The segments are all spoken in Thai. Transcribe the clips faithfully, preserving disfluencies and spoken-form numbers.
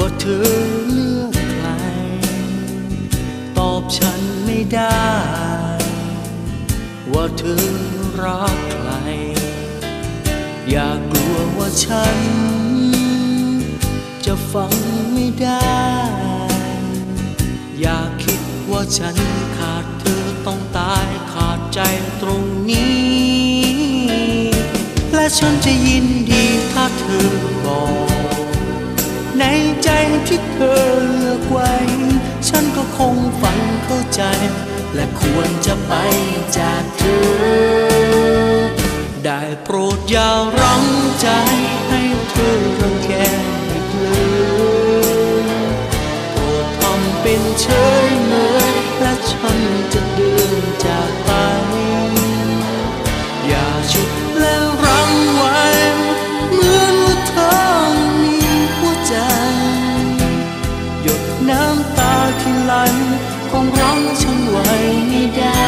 เธอเลือกใครตอบฉันไม่ได้ว่าเธอรักใครอย่ากลัวว่าฉันจะฟังไม่ได้อย่าคิดว่าฉันขาดเธอต้องตายขาดใจตรงนี้และฉันจะยินดีถ้าเธอบอกในใจที่เธอเลือกไว้ฉันก็คงฟังเข้าใจและควรจะไปจากเธอได้โปรดอย่ารั้งใจให้เธอรังแกอีกเลยโปรดทำเป็นเฉยเมยและฉันจะเดินจากไปอย่าฉุดและรั้งไว้เหมือนว่าเธอมีหัวใจหยดน้ำตาที่ไหลคงรั้งฉันไว้ไม่ได้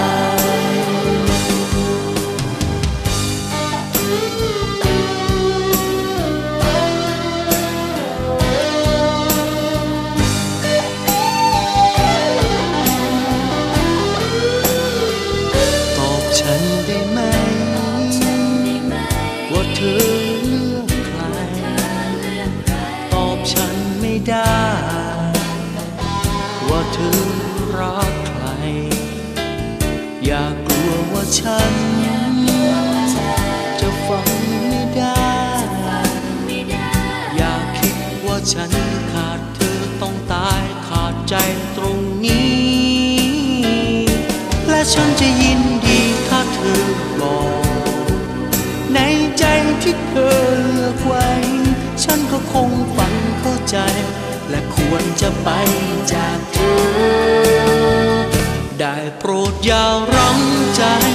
ตอบฉันได้ไหมว่าเธอเลือกใครตอบฉันไม่ได้ว่าเธอรักใครอย่ากลัวว่าฉันจะฟังไม่ได้อย่าคิดว่าฉันขาดเธอต้องตายขาดใจตรงนี้และฉันจะยินดีถ้าเธอบอกในใจที่เธอเลือกไว้ฉันก็คงฟังเข้าใจและควรจะไปจากเธอได้โปรดอย่ารั้งใจ